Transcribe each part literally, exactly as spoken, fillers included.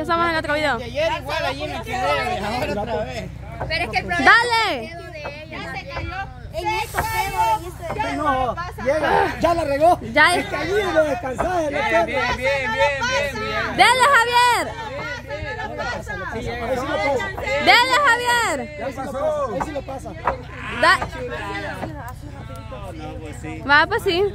empezamos en el otro video. Ayer igual allí me quedé, ahora otra vez. Pero es que el problema ¡Dale! es el dedo de ella. Ya se cayó. En esto quedo, en este. No, llega, ya la regó. Ya. Es que allí lo descansé. Bien, bien, bien, bien, bien, bien. ¡Dale, Javier! ¡Dale, Javier! Ya pasó. Ahí sí lo pasa. Da Va, pues sí.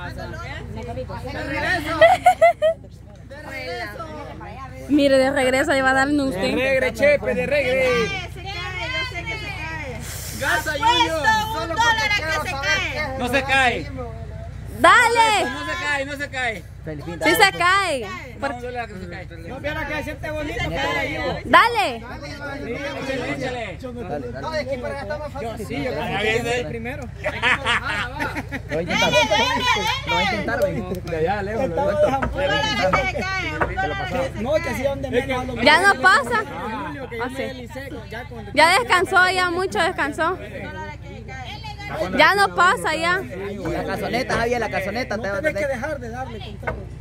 Mire, de regreso ahí va a darle usted. De regre, chepe, de regre. Se cae, yo sé que se cae. Gasa, Yuyo. Un dólar a que se cae. No se cae. ¡Dale! No se cae, no se cae. Sí se cae. No, un dólar que se cae. No, viera que siente bonito. ¡Dale! Échale. No, de aquí para allá está más fácil. Sí, yo creo que es primero. Lo voy a intentar. Lo voy a intentar, güey. De allá, lejos. Lo voy a intentar. No, que sí, donde menos. Ya no pasa. Así. Ya descansó, ya mucho descansó. Ya no pasa, ya. La casoneta, Javier, la casoneta. No tenés que dejar de darle.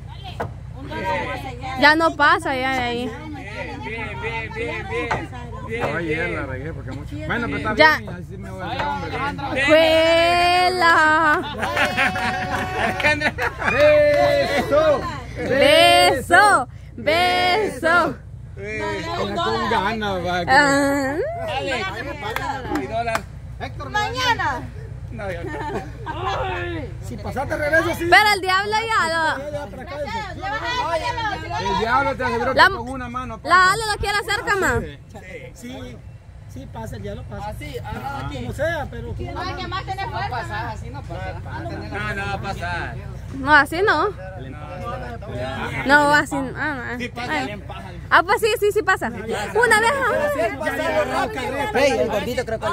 Ya no pasa, ya de ahí. Bien, bien, bien, bien. Ayer la regué porque mucho. Bueno, pero está Ya. bien, así me voy a hombre. ¡Juela! Beso. ¡Beso! ¡Beso! Con ganas, va. Ah. Y dólar. Mañana. No, ya no. Si pasaste regreso, sí. Pero el diablo ya lo... El diablo te aseguró que La- con una mano. La Ale lo quiere hacer, cama. Sí, sí pasa, el diablo pasa. Así, ah, aquí. Como sea, pero... No, que más tenés fuerza. Pasas, así no pasa. No, no va a pasar. No, así no. No, así no. Ah, no. Ah, pues sí, sí, sí pasa. Una vez. Hey, el gordito creo que...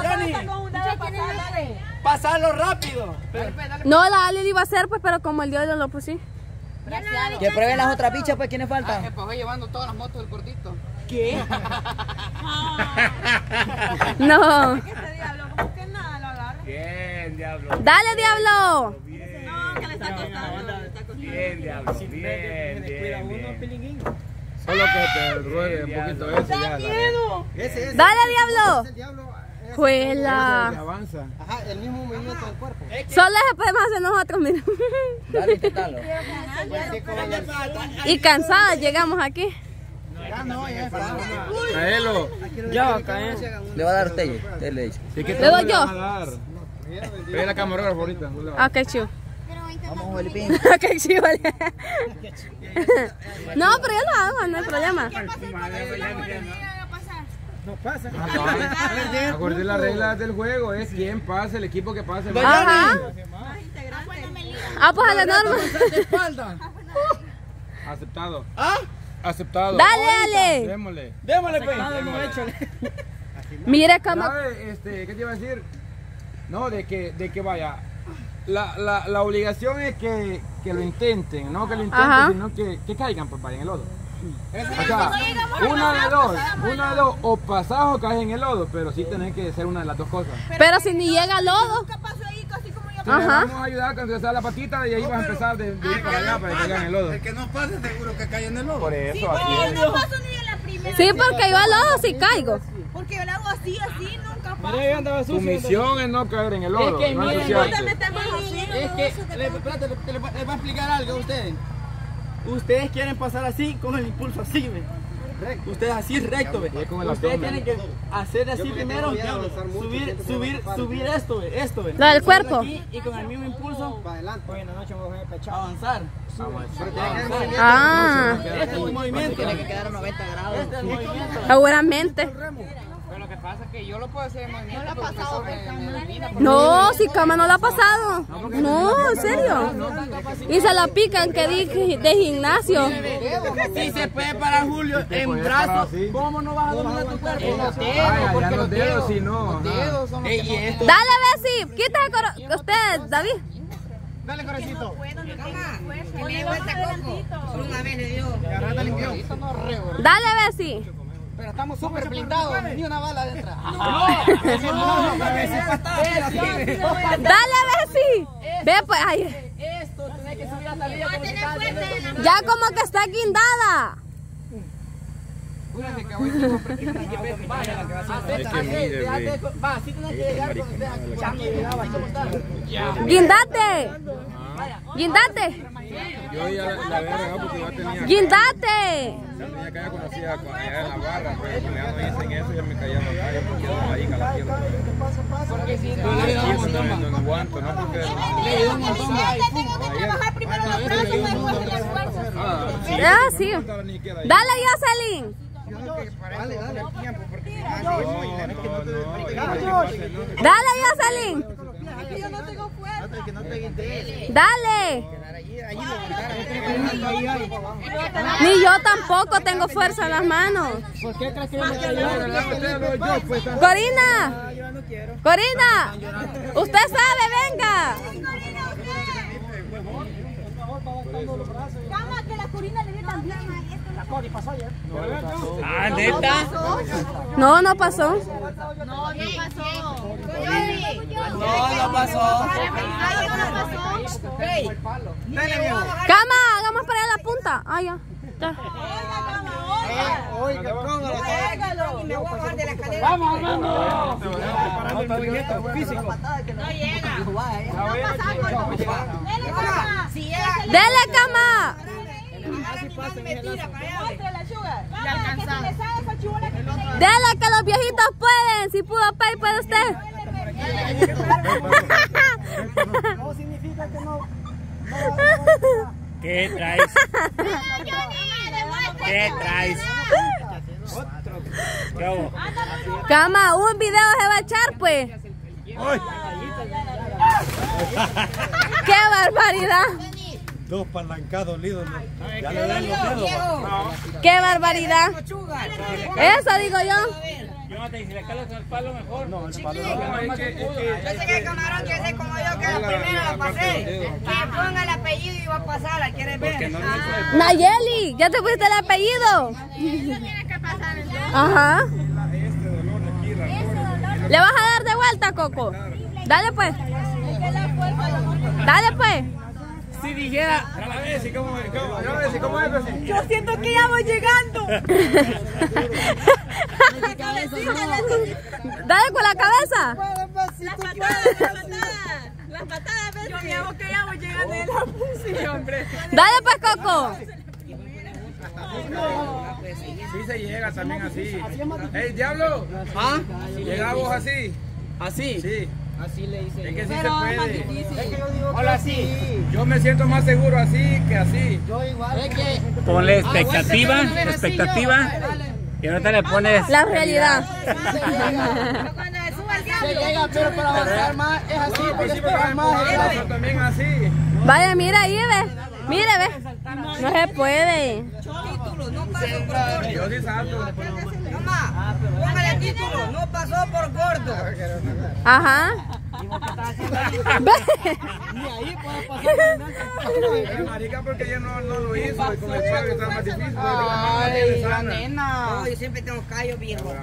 Pasarlo rápido. No, la Ale lo iba a hacer, pues, pero como el diablo lo puse. Que prueben las otras bichas, pues, ¿quiénes faltan? Me pasó llevando todas las motos del gordito. ¿Qué? No. Este diablo, ¿cómo que nada lo agarra? Bien, diablo. Dale, diablo. No, que le está costando. Bien, diablo. Bien, bien, bien. Solo que te ruede un poquito eso ya. la- Ese es. Dale, diablo. El diablo. que Juela. avanza. Ajá, el mismo movimiento del cuerpo. Solo eso podemos hacer nosotros, mira. Dale, intentalo. Y cansadas llegamos aquí. Ya no, ya está. Caelo. Ya, cae. Le va a dar a usted, usted le dice. ¿Y qué Le doy tal yo. vas a dar? Ve la camarógrafa ahorita. no le va a- Ah, qué chido. Vamos, Felipín. Qué chido. No, pero yo lo hago, no hay problema. No pasa. Acordé las reglas del juego, es quién pasa, el equipo que pase. Ajá. Ah, pues a la norma. Espalda. Aceptado. ¿Ah? Aceptado. Dale, Ale. Démosle. Démosle, pues. Mire cómo. ¿Sabe, este, qué te iba a decir? No, de que, de que vaya. La, la, la obligación es que, que lo intenten, no que lo intenten, Ajá. sino que, que caigan pues, vaya, en el lodo. O sea, una de dos, una de dos, o pasás o caes en el lodo, pero sí tenés que hacer una de las dos cosas. Pero si ni llega lodo. Te Ajá. vamos a ayudar a enderezar la patita y ahí vas a empezar de, de ir para allá para que caigan en el lodo. El que no pase seguro que cae en el lodo. Por eso, así es. No paso ni en la primera. Sí, porque yo al lodo sí caigo. Porque yo lo hago así, así, nunca paso. Mira, yo andaba Tu sucio. misión es no caer en el lodo, Es que no miren, ensuciarte. Es que, le, espérate, le, le- le voy a explicar algo a ustedes. Ustedes quieren pasar así con el impulso así, ¿ve? Ustedes así recto, ¿ve? Y con el Ustedes abdomen. tienen que hacer así primero, subir, subir, subir esto, ¿ve? Esto, ¿ve? Lo del cuerpo. Aquí, y con el mismo impulso, avanzar. Ah, Este es el movimiento. Tiene que quedar a noventa grados. Este es el movimiento. seguramente. Pero lo que pasa es que yo lo puedo hacer en movimiento. No lo he pasado, No, si cama no la ha pasado. No, en serio. Y se la pican que di de gimnasio. Si se puede parar Julio en puedes parar brazos, así. ¿cómo no vas a dominar tu cuerpo? Ay, allá porque los dedos, si no. Los ajá. dedos son los Ey, que y esto. Dale, Bessie. Quita el coro. Usted, David. Dale, corecito. Que le vuelta coco. Una vez le dio. Agarrate limpió. Eso no es rego. Dale, Bessie. Pero estamos súper blindados, ni una bala adentro. Dale, Bessie. Ve, pues, ay. Esto tenés que subir hasta arriba como si estás haciendo- Ya como que está guindada. Fíjate que hoy tengo que vaya, va, así tienes que llegar cuando estés aquí. ¡Guindate! ¡Guindate! Yo ya la, la había regado porque yo tenía... ¡Guindate! Tenía que ya conocía allá en la barra, pues cuando ya no dicen eso ya me caía en la calle porque yo ahí la tierra. Porque si no le ayuda un montón más. No aguanto, ¿no? Porque... Le ayuda un montón más. Tengo que trabajar primero los brazos para después las fuerzas. Ah, sí. Dale, Jocelyn. Dale, dale tiempo porque Dale, Jocelyn. Yo no tengo fuerza. que no te guindes. Dale. Ni yo tampoco tengo fuerza en las manos. ¿Por qué crees que yo me voy a ayudar? Corina. Corina. Usted sabe, venga. Cama, que la Corina le dé también. Ah, ¿neta? No, no pasó. No, no pasó. No, no pasó. Cama, hagamos para allá la punta. Ah, ya. Ya. Oiga, póngalo. Y me voy a bajar de la escalera. Vamos, Armando. Parando el movimiento físico. No llega. Si llega. Dele, Cama. Mentira, para allá. Dele que los viejitos pueden. Si pudo pay, puede usted. No significa que no. ¿Qué traes? ¿Qué traes? ¿Qué hago? Cama, un video se va a echar, pues. ¡Qué barbaridad! Dos palancados lidos. Ya le dan los dedos. ¡Qué barbaridad! Eso digo yo. Jonathan, si le calas con el palo mejor. No, el palo Yo sé que el camarón quiere ser como yo, que la primera la pasé. Que ponga el apellido y va a pasar, ¿quieres ver? Nayeli, ¿ya te pusiste el apellido? Tienes que pasar el dedo. Ajá. ¿Le vas a dar de vuelta, Coco? Dale pues. Dale pues. Si dijera, Yo siento que ya voy llegando. Dale con la cabeza. Las patadas, las patadas. Las patadas, ¿ves? Yo me hago que ya voy llegando en la posición, hombre. Dale pues, Coco. Sí se llega también así. ¡Ey, diablo! ¿ah? ¿Llegamos así? ¿Así? Sí. Así le hice. Es que sí se puede. Hola, sí. Yo me siento más seguro así que así. Es que... Ponle expectativa, expectativa. Y ahorita le pones... La realidad. Cuando se suba el Se diablo. llega, pero para avanzar más es así, porque esperar más. Yo también así. Vaya, mira ahí, ve. Mire, ve. No se puede. Título, no pasó por gordo. Yo sí salto. Mamá, póngale título, no pasó por gordo. Ajá. Ve. Pero marica, porque ella no, no lo hizo. Y con el padre estaba más difícil. Ay, la nena. No, yo siempre tengo callo, viejo.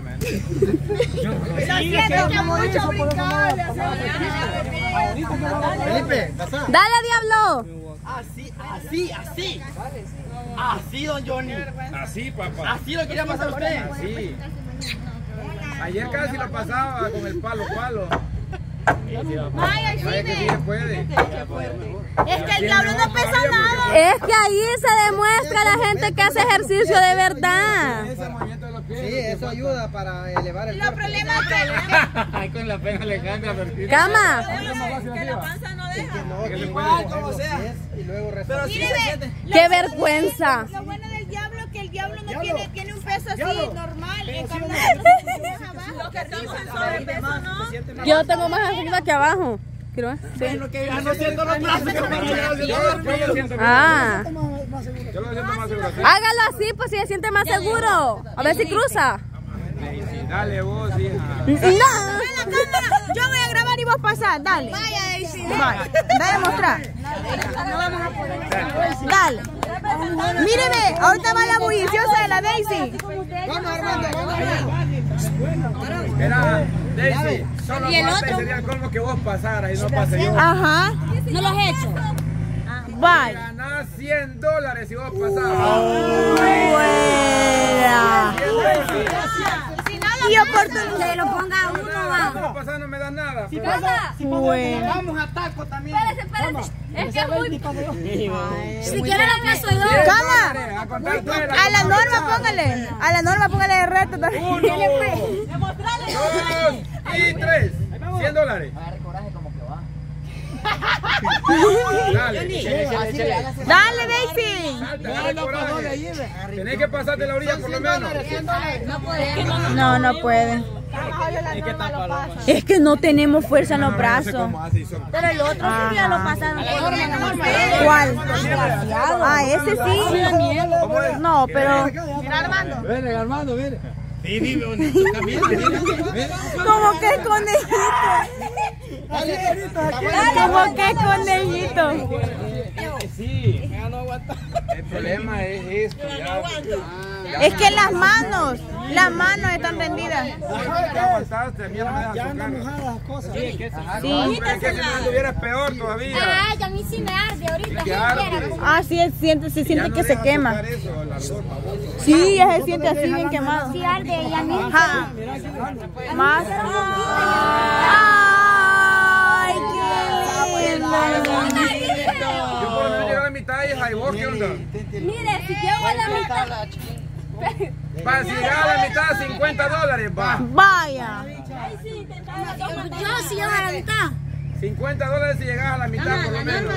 Felipe, Dale, diablo. Así, así, así. Así, don Johnny. Así, papá. Así lo quería pasar usted. Sí. Ayer casi lo pasaba con el palo, palo. Vaya, sí, Vaya que sí se puede. es que el diablo no pesa nada. Es que ahí se demuestra a la gente que hace ejercicio de verdad. Ese movimiento de los pies. sí, eso ayuda para elevar el Los cuerpo. problemas que Ahí con la pena Alejandra. Cama. que la panza no deja. No, Que se Igual, puede. como sea. y luego Pero rezar. sí se siente. Qué vergüenza. Lo bueno del diablo es que el diablo no tiene, tiene un peso así normal. En cambio, los que estamos en sobrepeso, ¿no? Yo tengo más arriba que abajo. Quiero ver. Sí. Lo que ya no siento los brazos. Yo lo siento Ah. Yo lo siento más seguro. Hágalo así, pues si se siente más seguro. A ver si cruza. Dale vos, hija. No. Yo voy a grabar y vos pasás, dale. Vaya, Daisy. Dale a mostrar. Dale. Míreme, ahorita va la bulliciosa de la Daisy. Vamos, Armando, vamos. Mira, Daisy, solo falta y sería el colmo que vos pasaras y no pase yo. Ajá. No lo he hecho. Bye. Ganás cien dólares si vos pasás. Buena. Si Cama. pasa, si pasa, Bueno. vamos a taco también. Espérese, espérese. Es que es muy... Si quiere la paso yo. Cama. A contar tres, A la norma póngale. A la norma póngale de reto también. Uno, dos y tres. cien dólares. Dale. Dale, Daisy. Salta, no, coraje. Tenés que pasarte la orilla por lo menos. No, no puede. Es que no tenemos fuerza en los brazos. Pero el otro sí ya lo pasaron. ¿Cuál? Ah, ese sí. No, pero... Ven, Armando, mire. Como que es conejito. Como que es conejito. Sí. El problema es esto. Ya. Es que las manos, las manos están rendidas. Ya aguantaste, a mí no me dejas tocar. Sí. Es que si no estuvieras peor todavía. Ay, a mí sí me arde ahorita. Que arde. Ah, sí, se siente, se Ya siente no que se dejas quema. tocar eso, el ardor, baboso. Sí, ya se siente así bien quemado. Sí arde y a mí. Ajá. Más. Ay, qué lindo. Yo por lo menos llegué a la mitad y ¿y vos qué onda? Mire, si llego a la mitad. Va, si llega a la mitad, cincuenta dólares, va. Vaya. Yo sí llego a la mitad. cincuenta dólares si llegas a la mitad, por lo menos.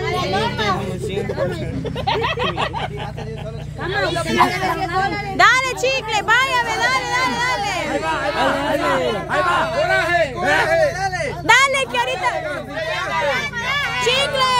Dale, chicle, váyame, dale, dale, dale. Ahí va, coraje, coraje. Dale, que ahorita. Chicle.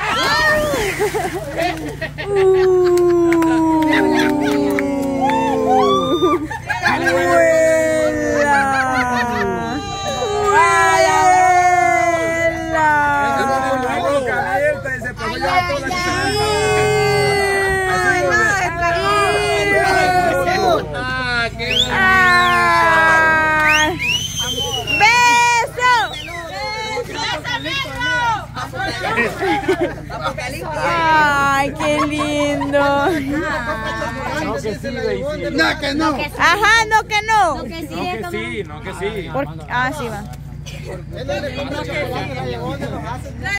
Ay, qué lindo. No que sí, Daisy. No, que no. Ajá, no que no. No que sí, no que sí. Por- ah, sí va.